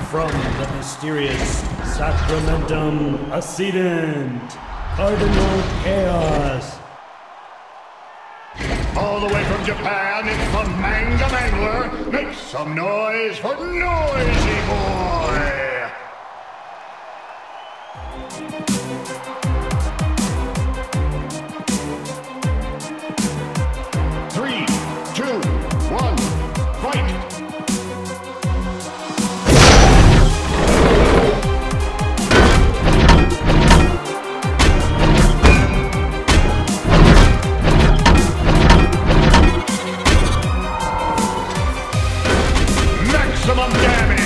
From the mysterious Sacramentum Ascendant, Cardinal Chaos. All the way from Japan, it's the Manga Mangler. Make some noise for Noisy Boy! 3, 2, 1, fight! Maximum damage!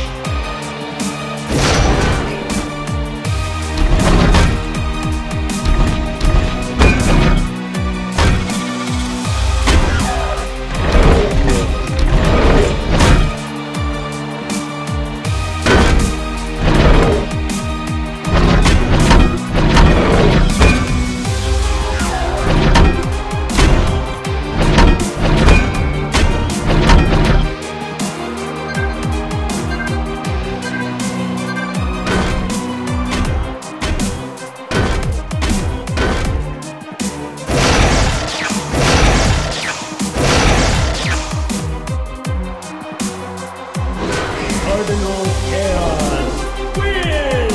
Cardinal Chaos wins!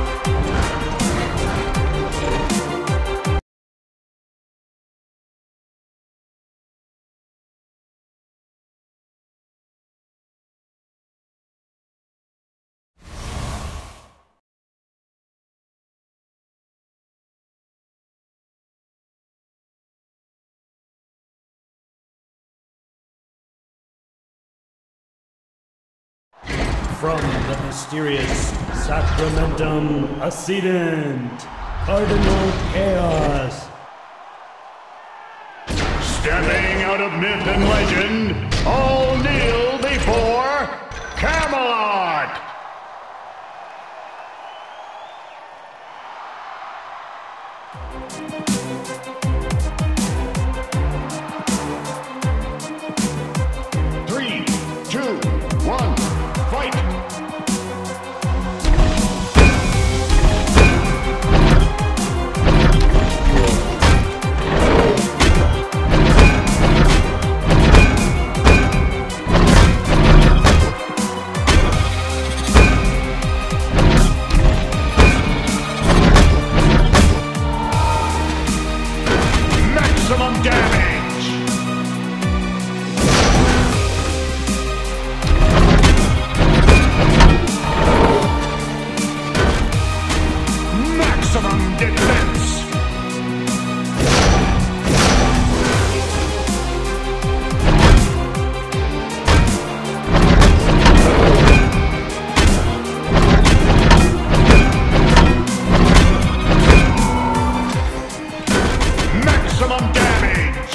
From the mysterious Sacramentum Ascendant, Cardinal Chaos. Stepping out of myth and legend, all kneel before Camelot! Three, two, one, fight! Maximum damage! Maximum defense! Maximum damage!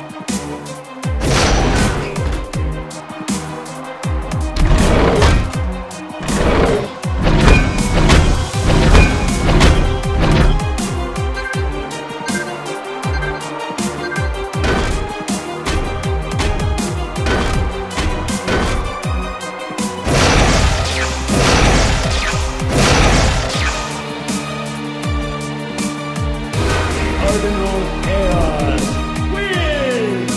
Cardinal Chaos wins!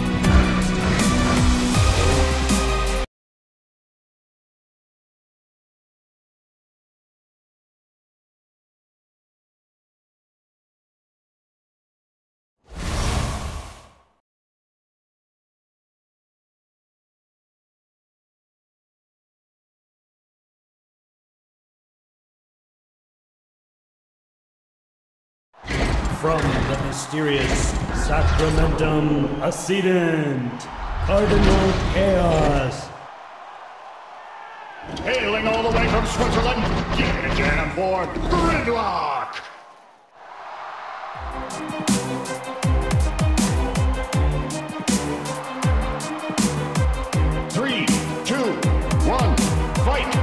From the mysterious Sacramentum Ascendant, Cardinal Chaos. Hailing all the way from Switzerland, give it a jam for Gridlock! Three, two, one, fight!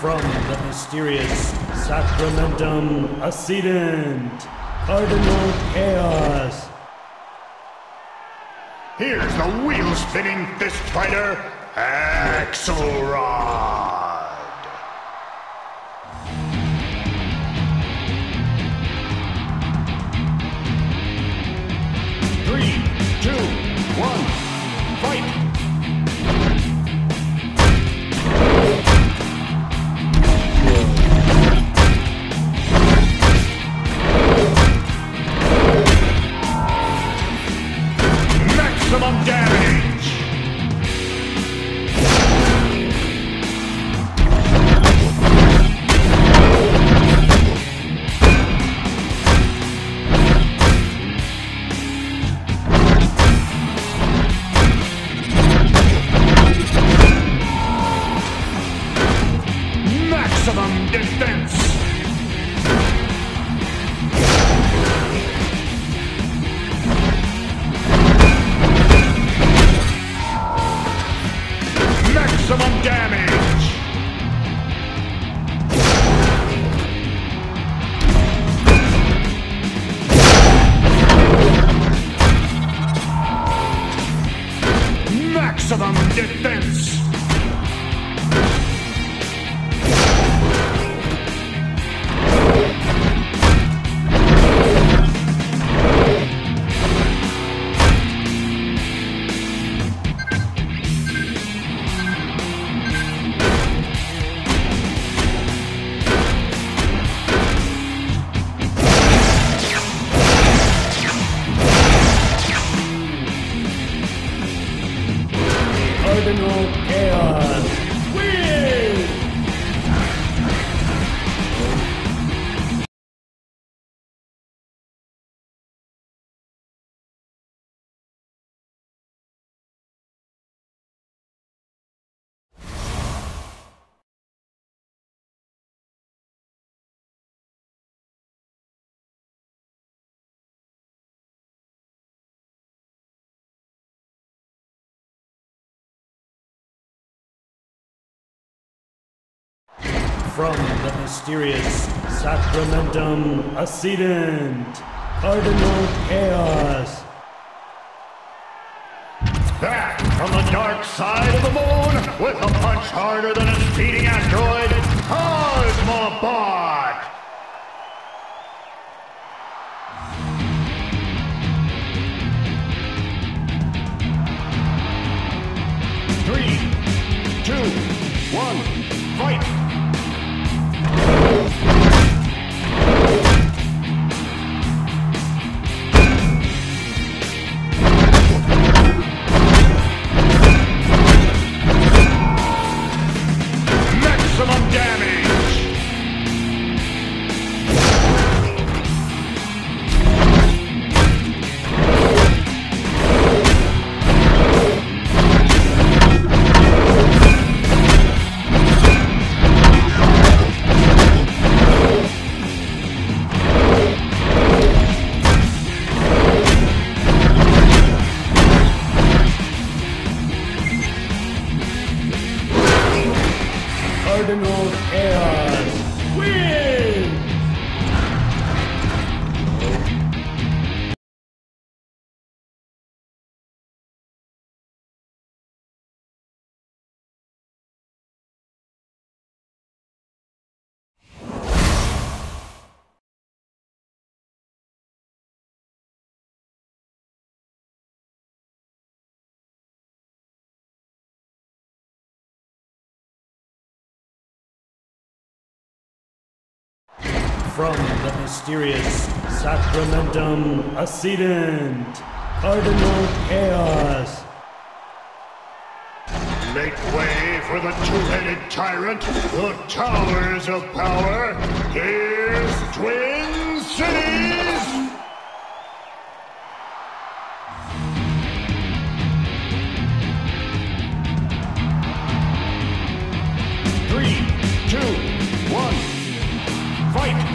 From the mysterious Sacramentum Ascendant, Cardinal Chaos. Here's the wheel-spinning fist fighter, Axelrod. 3, 2, 1, fight! Maximum damage! Maximum defense! Maximum damage! Maximum defense! Cardinal Chaos. Win! From the mysterious Sacramentum Ascendant, Cardinal Chaos. Back from the dark side of the moon with a punch harder than a speeding asteroid, Cosmobot! Three, 2, 1, fight! Maximum damage! Cardinal Chaos. Win! From the mysterious Sacramentum Ascendant, Cardinal Chaos. Make way for the two-headed tyrant, the Towers of Power. Here's Twin Cities! 3, 2, 1, fight!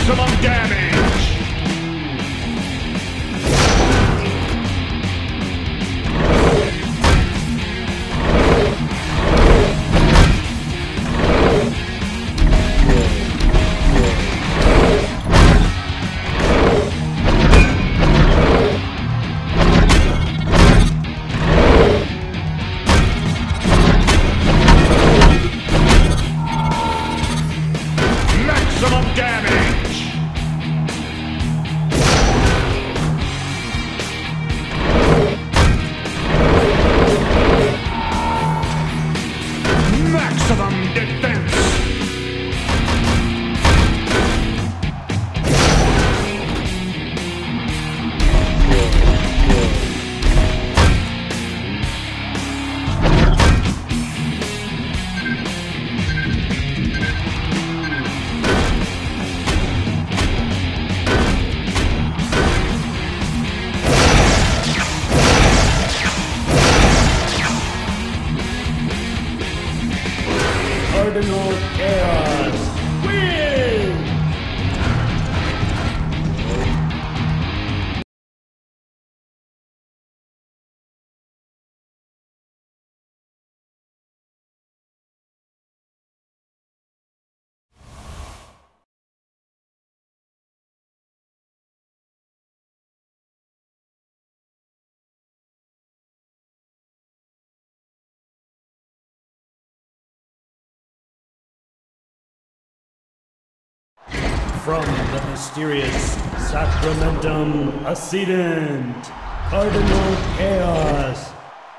Maximum damage! Maximum damage! Maximum defense! Cardinal Chaos wins! From the mysterious Sacramentum Ascendant, Cardinal Chaos.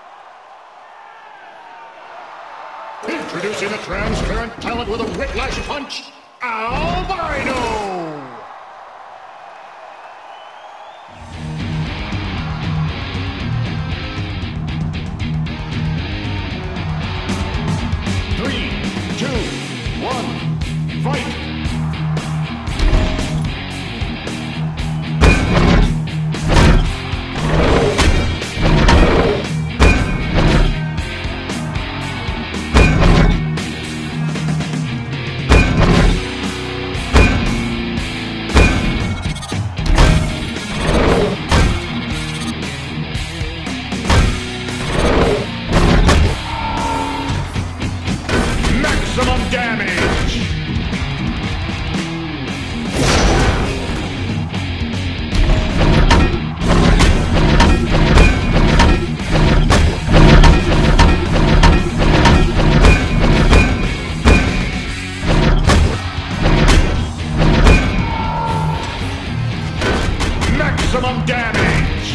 Introducing a transparent talent with a whiplash punch, Albino! Three, two, one, fight! Maximum damage! Maximum damage!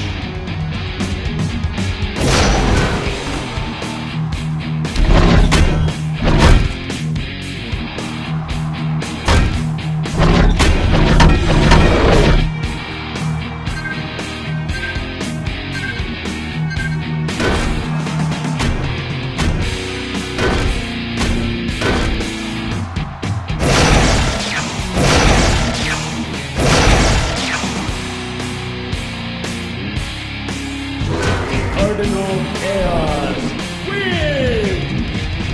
Cardinal Chaos wins!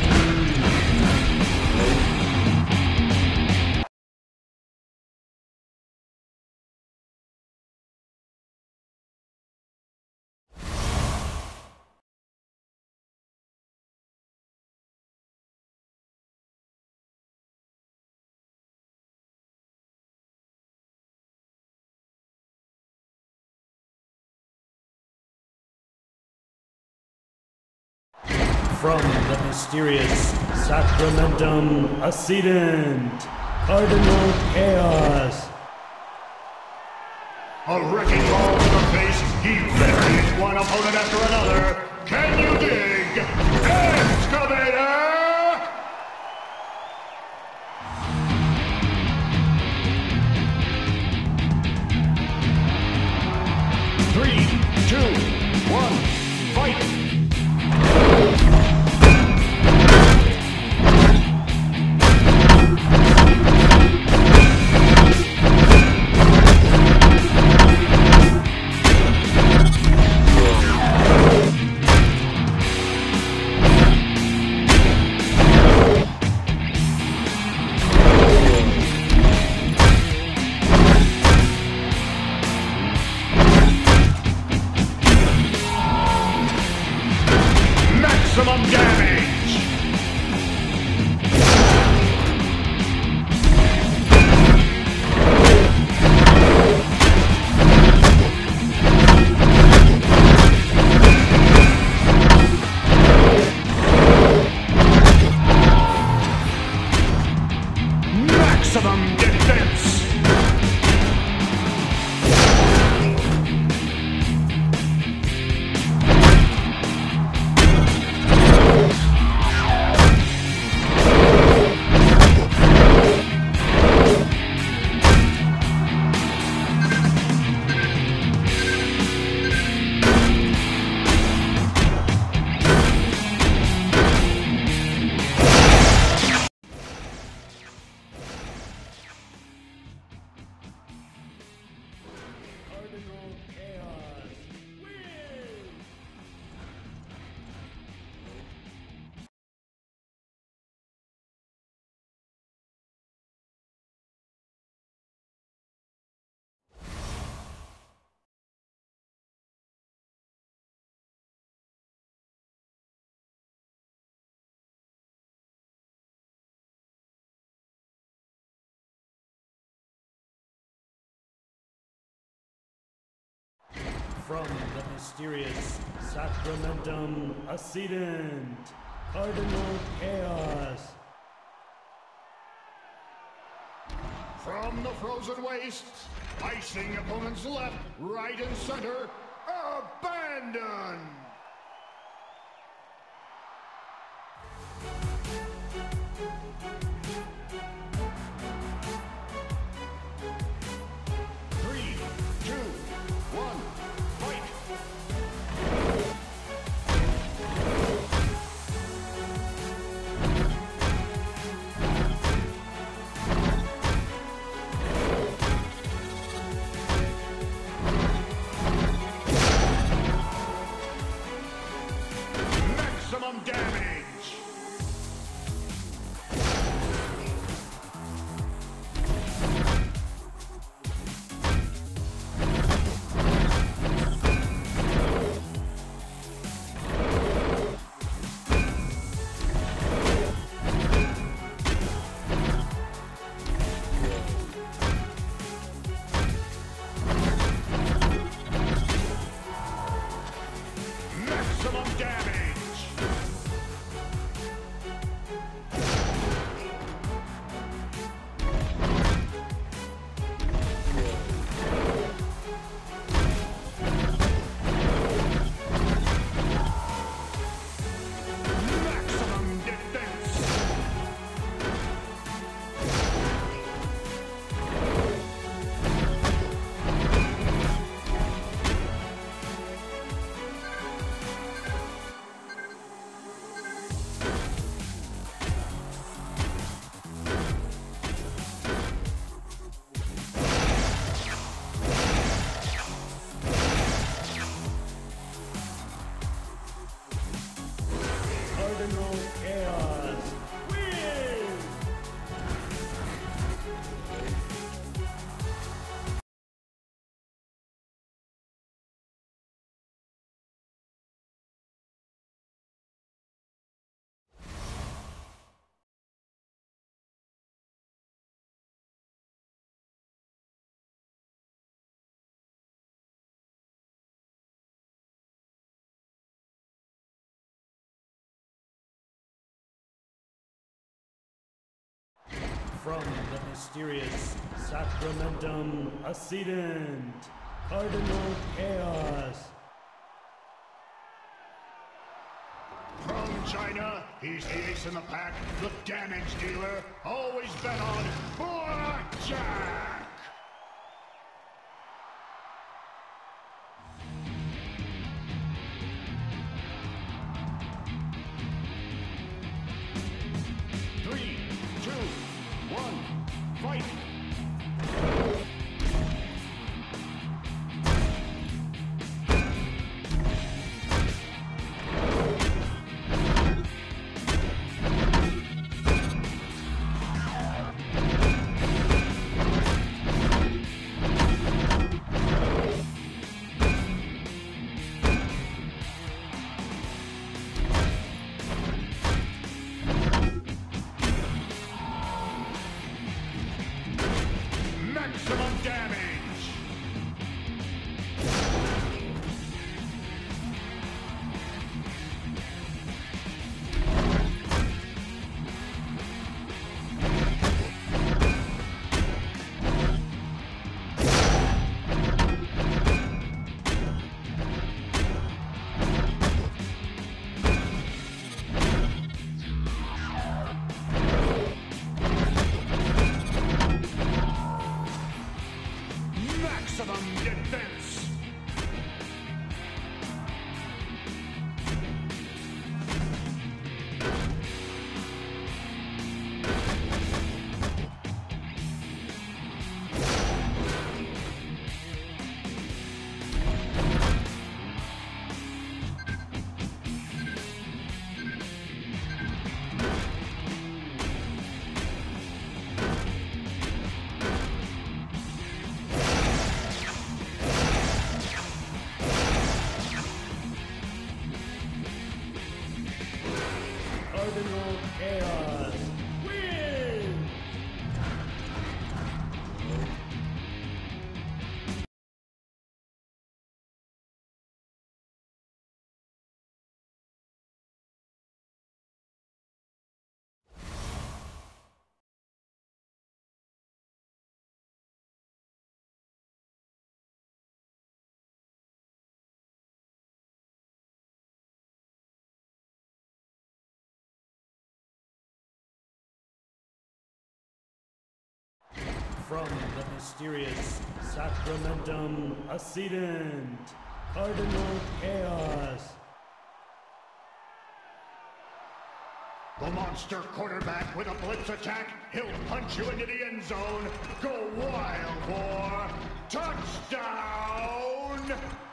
From the mysterious Sacramentum Ascendant, Cardinal Chaos. A wrecking ball to the face, he buries one opponent after another. Can you dig? Excavator! Three, two, one, fight! From the mysterious Sacramentum Ascendant, Cardinal Chaos. From the frozen wastes, icing opponents left, right, and center, abandon! Maximum damage! Maximum damage! Maximum defense! Cardinal Chaos. Win! From the mysterious Sacramentum Ascendant, Cardinal Chaos. From China, he's the ace in the pack, the damage dealer, always bet on blackjack! Three, two, one, fight! Maximum damage! Maximum defense! From the mysterious Sacramentum Ascendant, Cardinal Chaos. The monster quarterback with a blitz attack. He'll punch you into the end zone. Go wild, boy. Touchdown!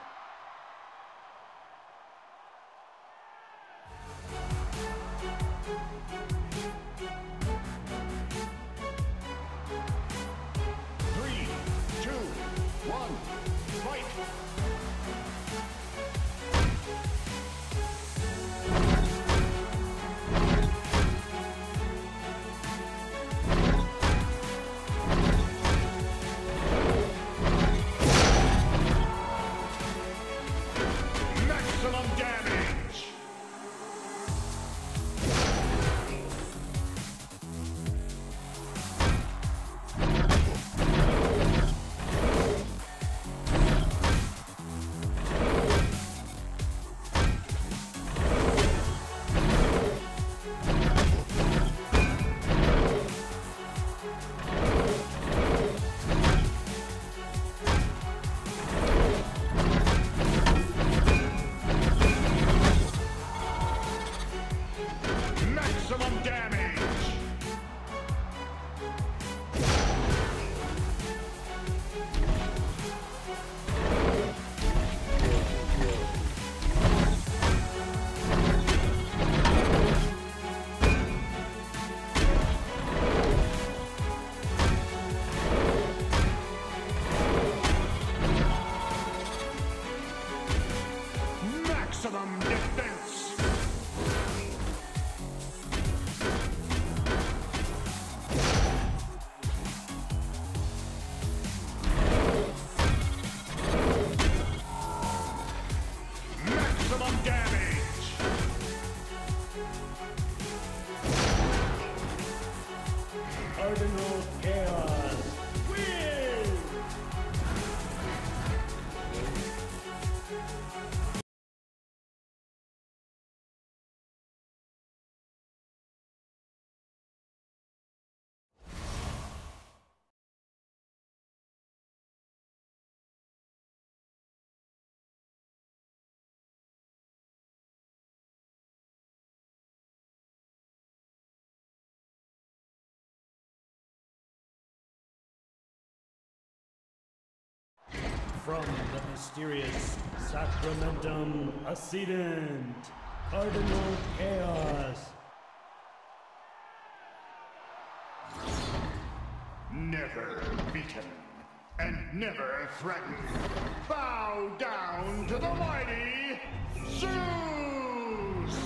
Maximum defense! Maximum damage! Cardinal Chaos. Win! From the mysterious Sacramentum Ascendant, Cardinal Chaos. Never beaten and never threatened. Bow down to the mighty Zeus!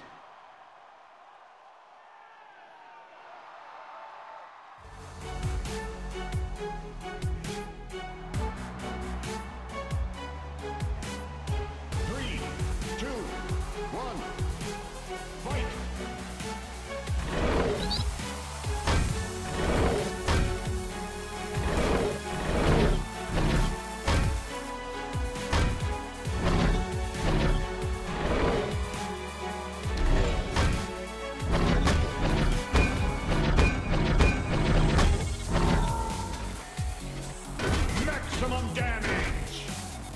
Maximum damage!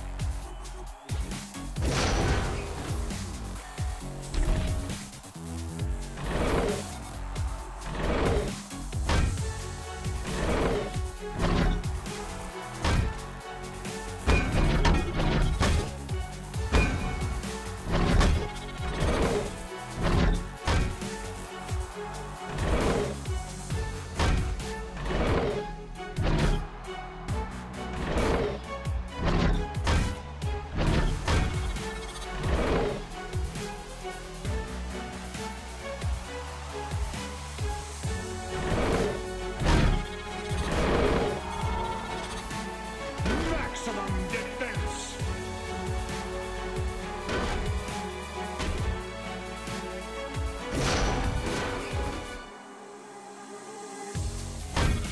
Maximum defense!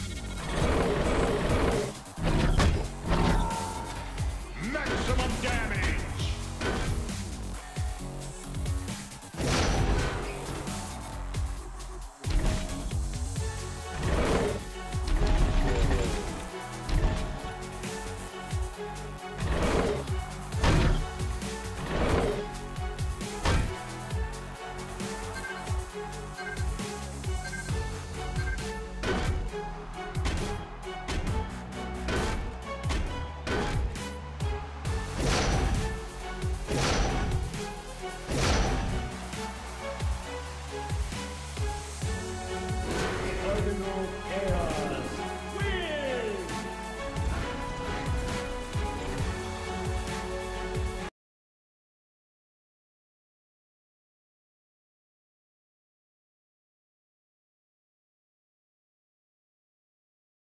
Maximum damage!